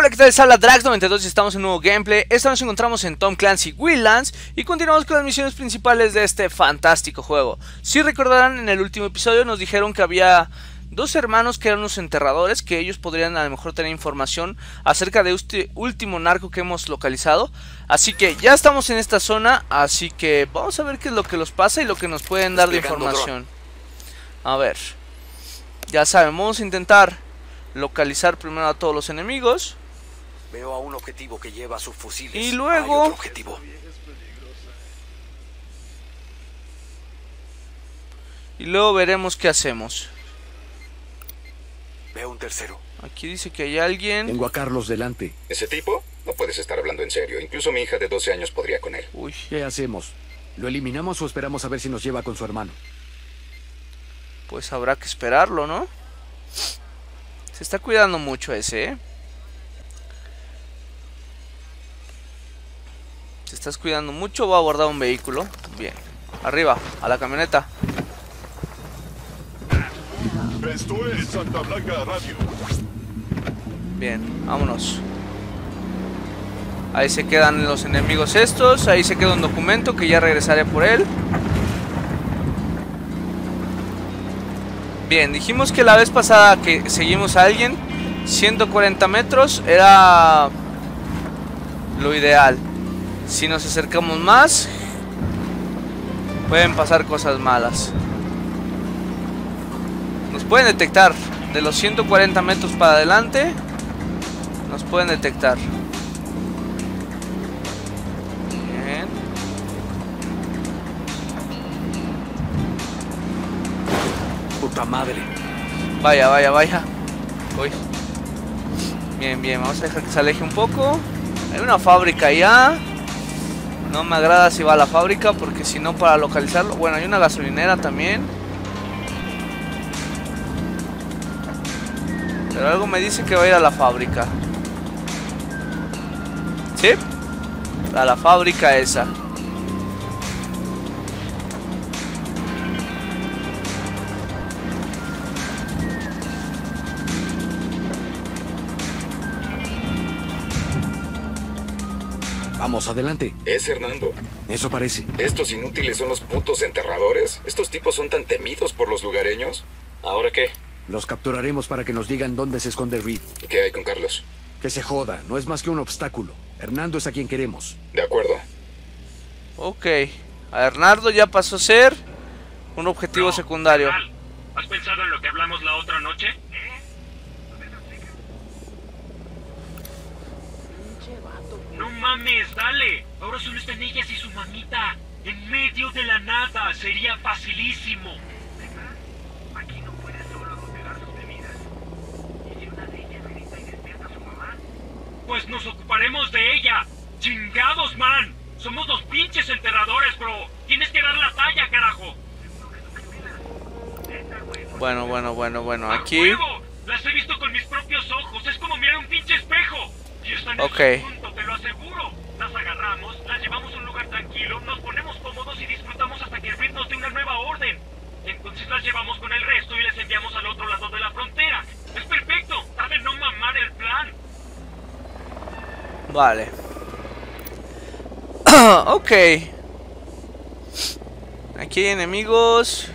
Hola, ¿qué tal? Les habla Drax92 y estamos en un nuevo gameplay. Esta vez nos encontramos en Tom Clancy Wildlands y continuamos con las misiones principales de este fantástico juego. Si recordarán, en el último episodio nos dijeron que había dos hermanos que eran unos enterradores, que ellos podrían a lo mejor tener información acerca de este último narco que hemos localizado. Así que ya estamos en esta zona, así que vamos a ver qué es lo que los pasa y lo que nos pueden dar de información. A ver, ya saben, vamos a intentar localizar primero a todos los enemigos. Veo a un objetivo que lleva sus fusiles. Y luego hay otro objetivo. Y luego veremos qué hacemos. Veo un tercero. Aquí dice que hay alguien. Tengo a Carlos delante. ¿Ese tipo? No puedes estar hablando en serio. Incluso mi hija de 12 años podría con él. Uy, ¿Qué hacemos? ¿Lo eliminamos o esperamos a ver si nos lleva con su hermano? pues habrá que esperarlo, ¿no? Se está cuidando mucho ese, ¿eh? Se estás cuidando mucho. Va a abordar un vehículo. Bien, arriba, a la camioneta. Esto es Santa Blanca Radio. Bien, vámonos. Ahí se quedan los enemigos estos. Ahí se queda un documento que ya regresaré por él. Bien, dijimos que la vez pasada que seguimos a alguien 140 metros era lo ideal. Si nos acercamos más, pueden pasar cosas malas. Nos pueden detectar. De los 140 metros para adelante nos pueden detectar. Bien. Puta madre. Vaya, vaya, vaya. Uy. Bien, bien, vamos a dejar que se aleje un poco. Hay una fábrica allá. No me agrada si va a la fábrica, porque si no, para localizarlo. Bueno, hay una gasolinera también. Pero algo me dice que va a ir a la fábrica. ¿Sí? A la fábrica esa. Vamos, adelante. Es Hernando. Eso parece. ¿Estos inútiles son los putos enterradores? ¿Estos tipos son tan temidos por los lugareños? ¿Ahora qué? Los capturaremos para que nos digan dónde se esconde Reed. ¿Qué hay con Carlos? Que se joda, no es más que un obstáculo. Hernando es a quien queremos. De acuerdo. Ok. A Hernando ya pasó a ser un objetivo secundario. Carnal, ¿has pensado en lo que hablamos la otra noche? No mames, dale. Ahora solo están ellas y su mamita. En medio de la nada. Sería facilísimo. Aquí no puedes solo adulterar sus bebidas. ¿Y si una de ellas grita y despierta a su mamá? Pues nos ocuparemos de ella. ¡Chingados, man! Somos los pinches enterradores, bro. Tienes que dar la talla, carajo. Bueno, ¡A aquí. huevo! Las he visto con mis propios ojos. Es como mirar un pinche espejo. Y están Ok. en su punto, te lo aseguro. Las agarramos, las llevamos a un lugar tranquilo, nos ponemos cómodos y disfrutamos hasta que Reed nos dé una nueva orden. Entonces las llevamos con el resto y les enviamos al otro lado de la frontera. ¡Es perfecto! ¡Sabe no mamar el plan! Vale. Ok. Aquí hay enemigos.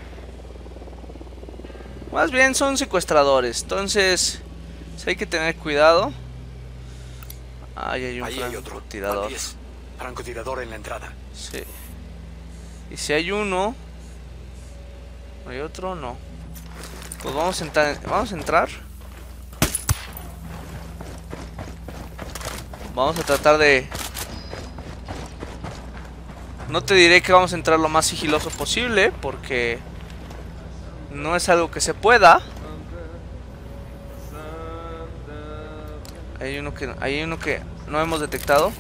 Más bien son secuestradores. Entonces hay que tener cuidado. Ahí hay un Ahí hay otro. francotirador. Van 10. Francotirador en la entrada. Sí. Y si hay uno, ¿hay otro? No. Pues vamos a entrar. Vamos a entrar. Vamos a tratar de... No te diré que vamos a entrar lo más sigiloso posible, porque no es algo que se pueda. Hay uno que no hemos detectado.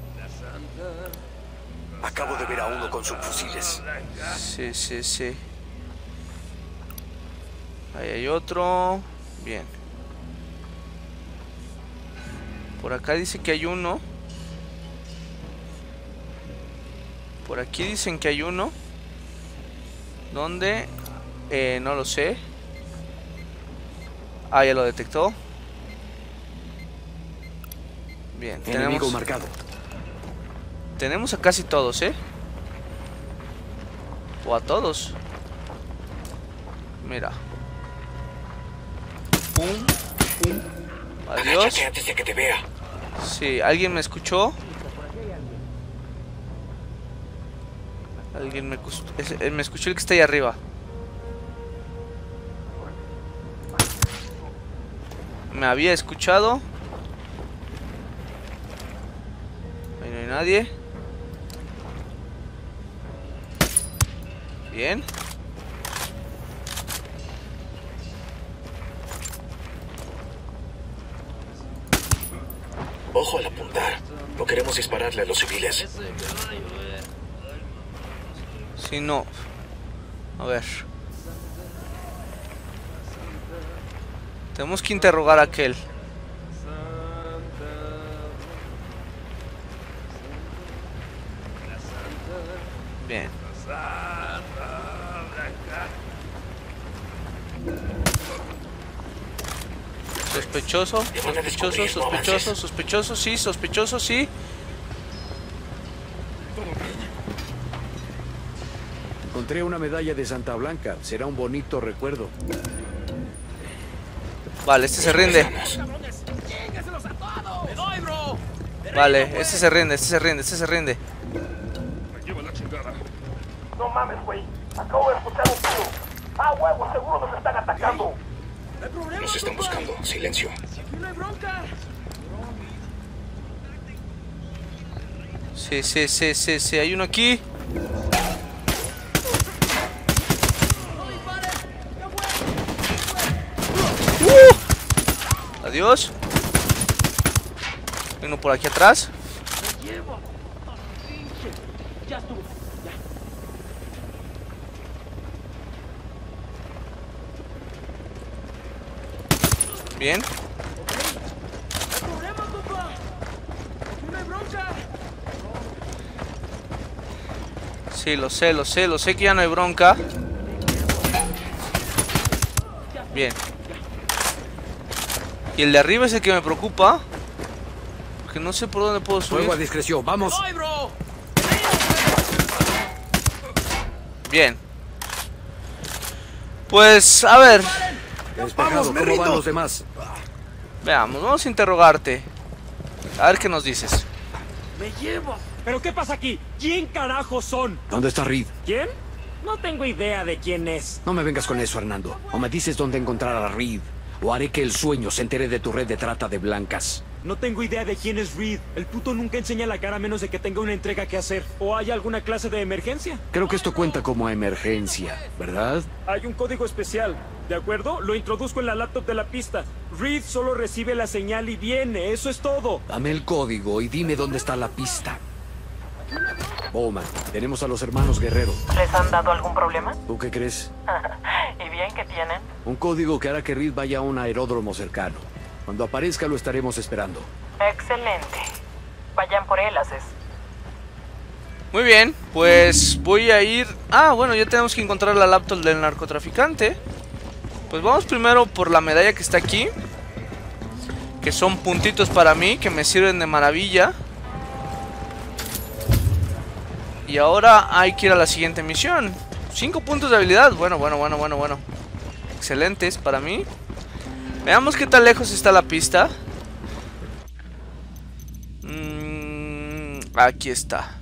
Acabo de ver a uno con sus fusiles. Sí. Ahí hay otro. Bien. Por acá dice que hay uno. Por aquí dicen que hay uno. ¿Dónde? No lo sé. Ah, ya lo detectó. Bien, Enemigo marcado. tenemos a casi todos, ¿eh? O a todos. Mira. Pum, pum. Adiós. Agáchate antes de que te vea. Sí, ¿alguien me escuchó? Alguien me escuchó el que está ahí arriba. Me había escuchado. Ahí no hay nadie. Bien. Ojo al apuntar. No queremos dispararle a los civiles. Si no. A ver. Tenemos que interrogar a aquel. Bien. Sospechoso, sospechoso, sospechoso, sospechoso, sí, sospechoso, sí. Encontré una medalla de Santa Blanca. Será un bonito recuerdo. Vale, este se rinde. Vale, este se rinde, este se rinde, este se rinde. No mames, güey. Acabo de escuchar un tiro. Ah, huevo, seguro nos están atacando. Nos están buscando. Silencio. Sí, sí, sí, sí, sí, hay uno aquí. Adiós. Hay uno por aquí atrás. Bien. Sí, lo sé, lo sé, lo sé que ya no hay bronca. Bien. Y el de arriba es el que me preocupa. Porque no sé por dónde puedo subir. Fuego a discreción, vamos. Bien. Pues, a ver. Despejado, ¿cómo van los demás? Veamos, vamos a interrogarte. A ver qué nos dices. ¡Me llevo! ¿Pero qué pasa aquí? ¿Quién carajo son? ¿Dónde está Reed? ¿Quién? No tengo idea de quién es. No me vengas con eso, Hernando. O me dices dónde encontrar a Reed, o haré que el sueño se entere de tu red de trata de blancas. No tengo idea de quién es Reed. El puto nunca enseña la cara a menos de que tenga una entrega que hacer. ¿O hay alguna clase de emergencia? Creo que esto cuenta como emergencia, ¿verdad? Hay un código especial, ¿de acuerdo? Lo introduzco en la laptop de la pista. Reed solo recibe la señal y viene, eso es todo. Dame el código y dime dónde está la pista. Bowman, tenemos a los hermanos Guerrero. ¿Les han dado algún problema? ¿Tú qué crees? ¿Y bien que tienen? Un código que hará que Reed vaya a un aeródromo cercano. Cuando aparezca lo estaremos esperando. Excelente. Vayan por él, Haces. Muy bien, pues voy a ir... Ah, bueno, ya tenemos que encontrar la laptop del narcotraficante. Pues vamos primero por la medalla que está aquí, que son puntitos para mí, que me sirven de maravilla. Y ahora hay que ir a la siguiente misión. 5 puntos de habilidad, bueno. Excelentes para mí. Veamos qué tan lejos está la pista. Aquí está.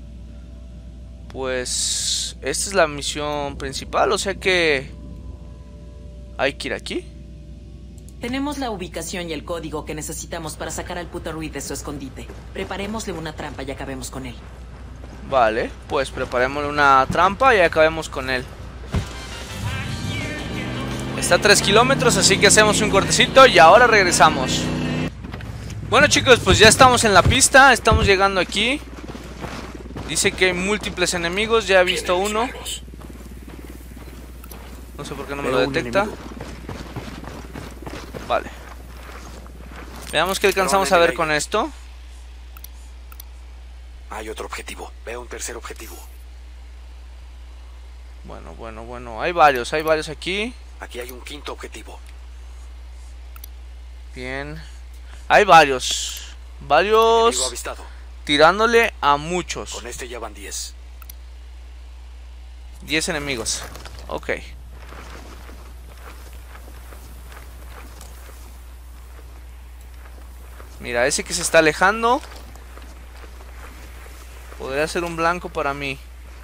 Pues esta es la misión principal, o sea que hay que ir aquí. Tenemos la ubicación y el código que necesitamos para sacar al puto Reed de su escondite. Preparémosle una trampa y acabemos con él. Vale, pues preparémosle una trampa y acabemos con él. Está a 3 kilómetros, así que hacemos un cortecito y ahora regresamos. Bueno, chicos, pues ya estamos en la pista. Estamos llegando aquí. Dice que hay múltiples enemigos, ya he visto uno. No sé por qué no me lo detecta. Vale. Veamos qué alcanzamos a ver con esto. Hay otro objetivo. Veo un tercer objetivo. Bueno. Hay varios aquí. Aquí hay un quinto objetivo. Bien. Hay varios. Enemigo varios avistado. tirándole a muchos. Con este ya van 10. 10 enemigos. Ok. Mira, ese que se está alejando podría ser un blanco para mí.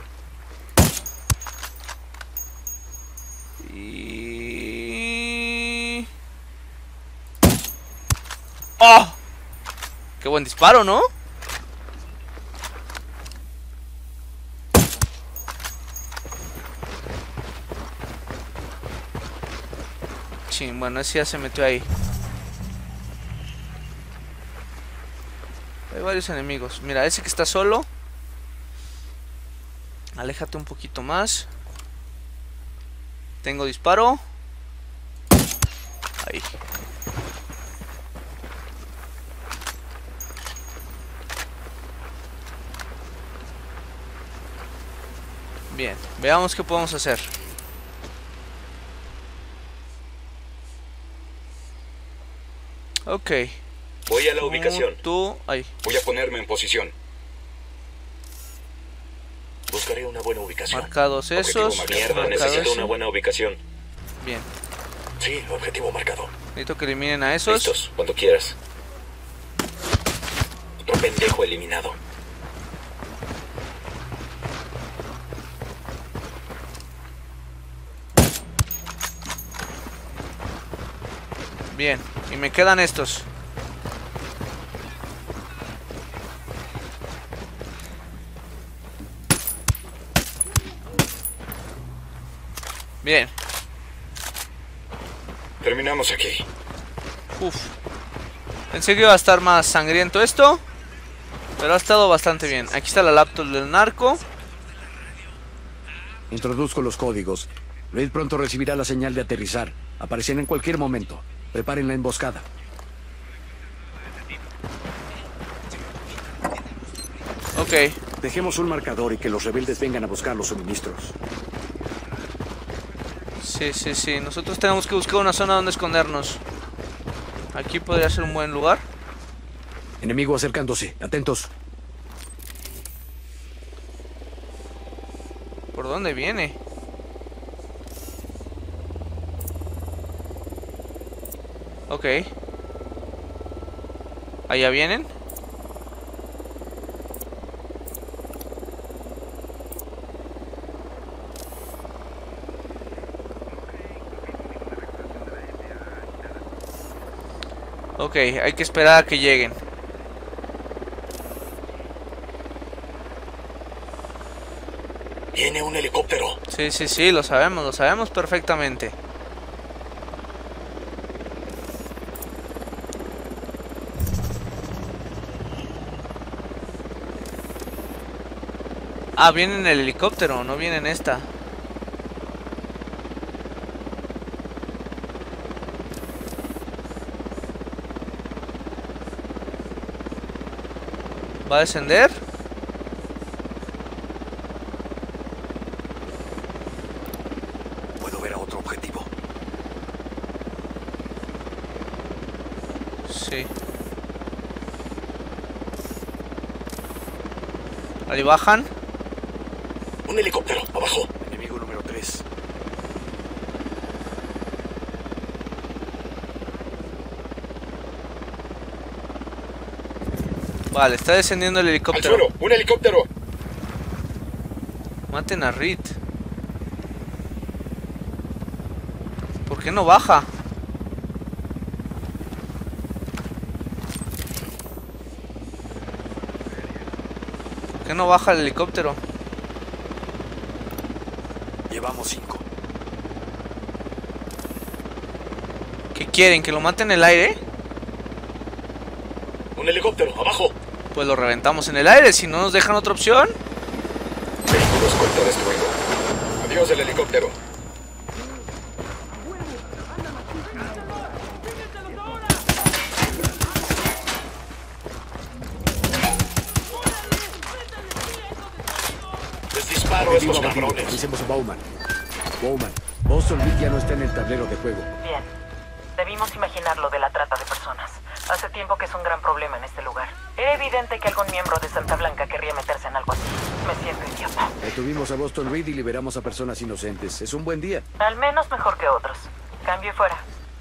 Y... ¡oh! ¡Qué buen disparo!, ¿no? Sí, bueno, ese ya se metió ahí. Hay varios enemigos. Mira, ese que está solo. Aléjate un poquito más. Tengo disparo. Ahí. Bien, veamos qué podemos hacer. Ok. Voy a la ubicación. Ahí. Voy a ponerme en posición. Buscaré una buena ubicación. Marcados Objetivo esos. marcado. Mierda, marcado necesito ese. una buena ubicación. Bien. Sí, objetivo marcado. Necesito que eliminen a esos. Listos, cuando quieras. Otro pendejo eliminado. Bien. Y me quedan estos. Bien. Terminamos aquí. Uf. Pensé que iba a estar más sangriento esto, pero ha estado bastante bien. Aquí está la laptop del narco. Introduzco los códigos. Reed pronto recibirá la señal de aterrizar. Aparecerá en cualquier momento. Preparen la emboscada. Ok. Dejemos un marcador y que los rebeldes vengan a buscar los suministros. Sí, sí, sí. Nosotros tenemos que buscar una zona donde escondernos. Aquí podría ser un buen lugar. Enemigo acercándose. Atentos. ¿Por dónde viene? Ok. Allá vienen. Ok, hay que esperar a que lleguen. Viene un helicóptero. Sí, sí, sí, lo sabemos perfectamente. Ah, viene en el helicóptero, no viene en esta. ¿Va a descender? Puedo ver a otro objetivo. Sí. Ahí bajan. Un helicóptero, abajo. Enemigo número 3. Vale, está descendiendo el Al helicóptero. suelo, un helicóptero. Maten a Reed. ¿Por qué no baja? ¿Por qué no baja el helicóptero? Llevamos 5. ¿Qué quieren? ¿Que lo maten en el aire? Un helicóptero, abajo. Pues lo reventamos en el aire, si no nos dejan otra opción. Vehículo escolta destruido. Adiós el helicóptero. Les disparo a estos Objetivo abatido. cabrones. Avisemos a Bowman. Bowman, Boston Reed ya no está en el tablero de juego. Bien. Debimos imaginar lo de la trata de personas. Hace tiempo que es un gran problema en este lugar. Era evidente que algún miembro de Santa Blanca querría meterse en algo así. Me siento idiota. Detuvimos a Boston Reed y liberamos a personas inocentes. Es un buen día. Al menos mejor que otros. Cambio y fuera.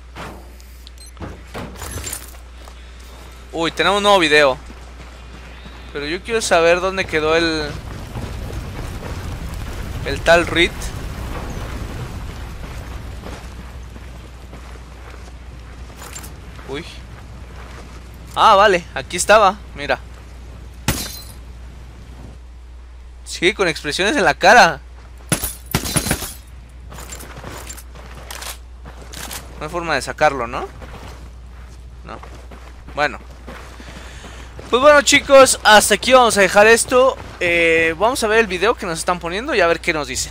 Uy, tenemos un nuevo video. Pero yo quiero saber dónde quedó el tal Reed. Uy. Ah, vale, aquí estaba, mira. Sigue con expresiones en la cara. No hay forma de sacarlo, ¿no? No. Bueno. Pues bueno, chicos, hasta aquí vamos a dejar esto. Vamos a ver el video que nos están poniendo y a ver qué nos dicen.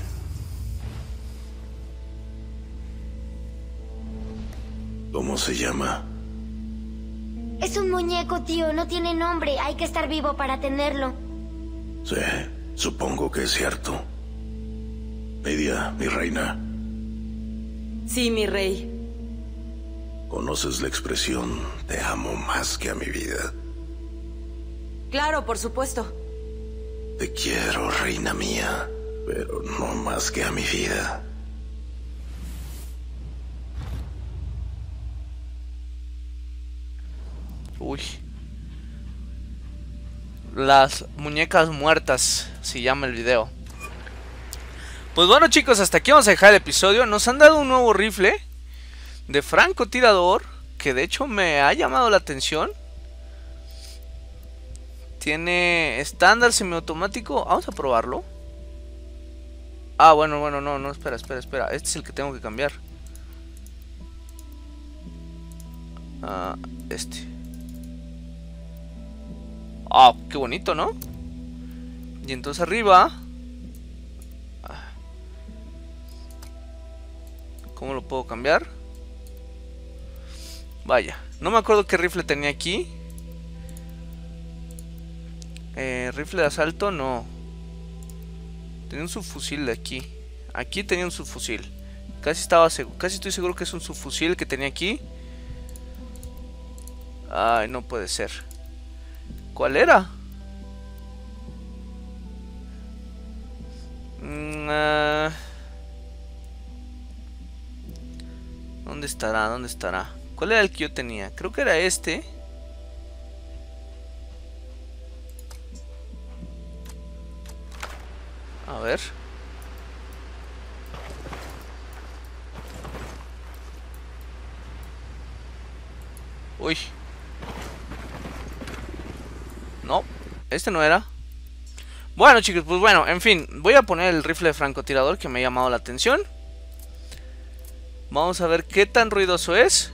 ¿Cómo se llama? Es un muñeco, tío. No tiene nombre. Hay que estar vivo para tenerlo. Sí, supongo que es cierto. Lidia, mi reina. Sí, mi rey. ¿Conoces la expresión te amo más que a mi vida? Claro, por supuesto. Te quiero, reina mía, pero no más que a mi vida. Uy. Las muñecas muertas se llama el video. Pues bueno, chicos, hasta aquí vamos a dejar el episodio. Nos han dado un nuevo rifle de francotirador, que de hecho me ha llamado la atención. Tiene estándar semiautomático. Vamos a probarlo. Ah, bueno, no, espera. Este es el que tengo que cambiar. Este. Ah, qué bonito, ¿no? Y entonces arriba. ¿Cómo lo puedo cambiar? Vaya, no me acuerdo qué rifle tenía aquí. Rifle de asalto, no. Tenía un subfusil de aquí. Aquí tenía un subfusil. Casi estoy seguro que es un subfusil que tenía aquí. Ay, no puede ser. ¿Cuál era? ¿Dónde estará? ¿Dónde estará? ¿Cuál era el que yo tenía? Creo que era este. A ver. Uy. No, este no era. Bueno, chicos, pues bueno, en fin. Voy a poner el rifle de francotirador que me ha llamado la atención. Vamos a ver qué tan ruidoso es.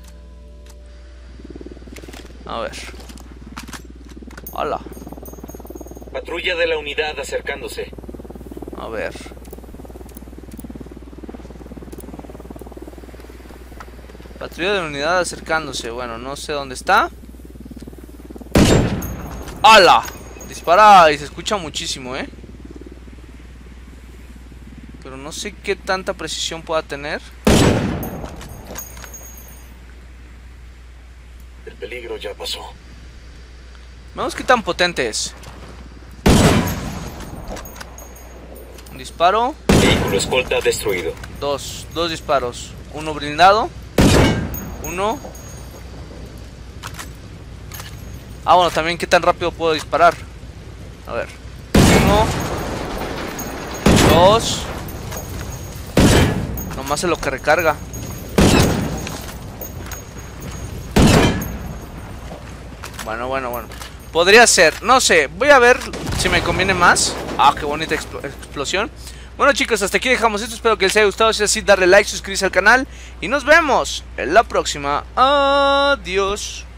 A ver. Hola. Patrulla de la unidad acercándose. A ver. Patrulla de la unidad acercándose. Bueno, no sé dónde está. ¡Hala! Dispara y se escucha muchísimo, ¿eh? Pero no sé qué tanta precisión pueda tener. El peligro ya pasó. Veamos qué tan potente es. Un disparo. Vehículo escolta destruido. Dos disparos. Uno blindado. Uno. Ah, bueno, también qué tan rápido puedo disparar. A ver. 1, 2. Nomás es lo que recarga. Bueno. Podría ser, no sé. Voy a ver si me conviene más. Ah, qué bonita explosión. Bueno, chicos, hasta aquí dejamos esto. Espero que les haya gustado. Si es así, darle like, suscribirse al canal. Y nos vemos en la próxima. Adiós.